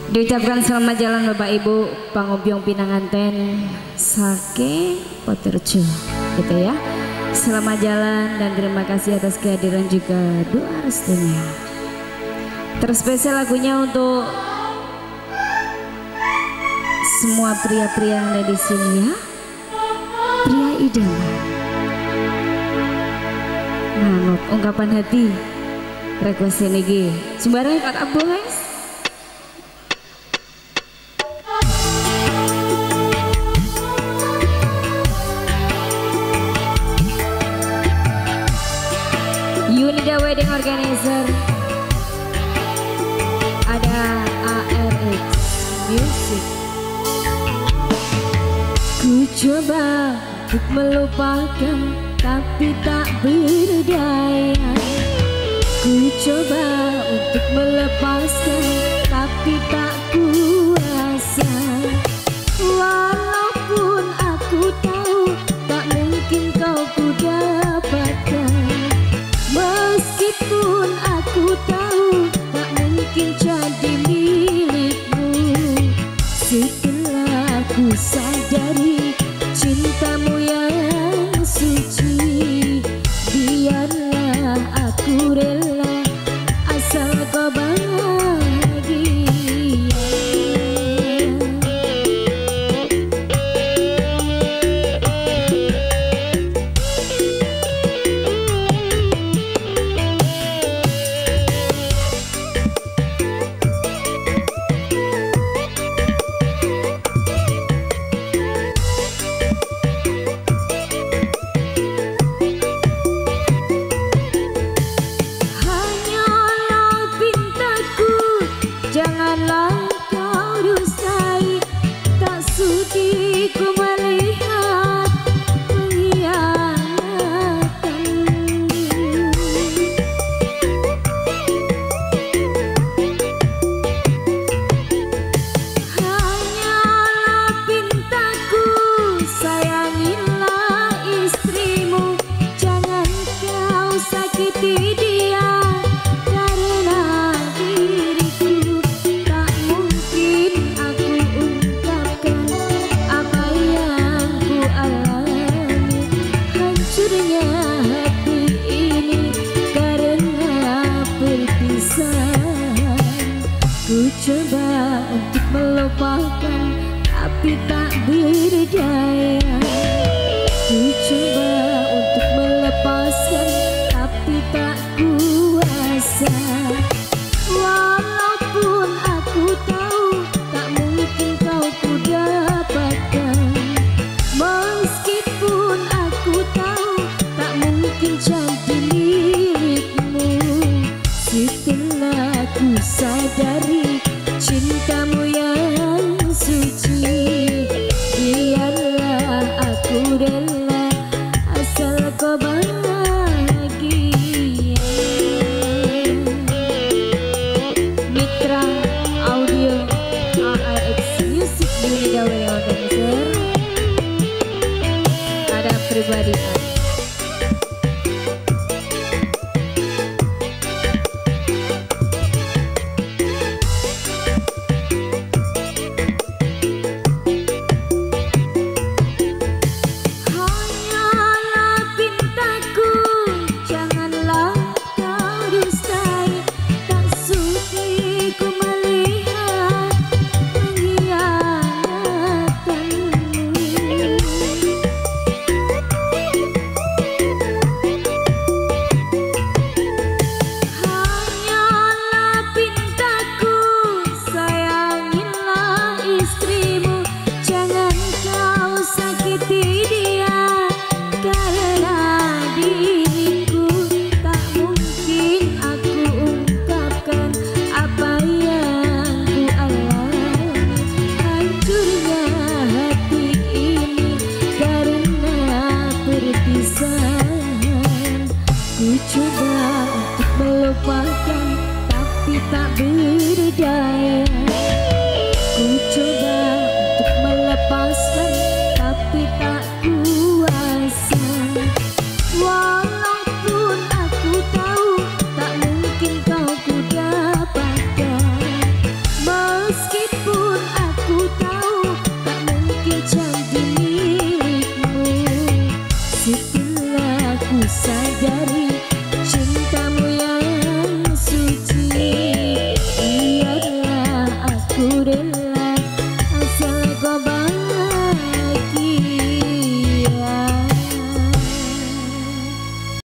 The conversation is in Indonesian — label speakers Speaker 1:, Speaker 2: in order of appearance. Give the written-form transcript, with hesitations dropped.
Speaker 1: Diucapkan selamat jalan Bapak Ibu Pangobyong Pinanganten Sake Poterjo gitu ya. Selamat jalan dan terima kasih atas kehadiran juga doa restunya. Terspesial lagunya untuk semua pria-pria yang ada di sini ya. Pria idaman. Nah, ungkapan hati request ini sembarang kata boys. Unida Wedding Organizer, ada ARX Music. Ku coba untuk melupakan tapi tak berdaya. Ku coba untuk melepaskan tapi tak kuasa. Walaupun aku tahu tak mungkin kau ku dapatkan, meskipun aku tahu tak mungkin jadi milikmu. Setelah ku sadari cintamu yang suci, biarlah aku rela asal kau bahagia. Janganlah kau dustai, tak sudi ku melihat pengkhianatanmu. Hanyalah pintaku, sayangilah istrimu, jangan kau sakiti dia. Ku coba untuk melupakan tapi tak berdaya. Ku coba untuk melepaskan tapi tak kuasa. Walaupun aku tahu tak mungkin kau ku dapatkan, meskipun aku tahu tak mungkin jadi milikmu. Setelah ku sadari cintamu yang suci, biarlah aku rela asal kau bahagia. Mitra Audio ARX Music Unida Wedding Organizer, ada pribadi. Ku coba untuk melupakan tapi tak berdaya.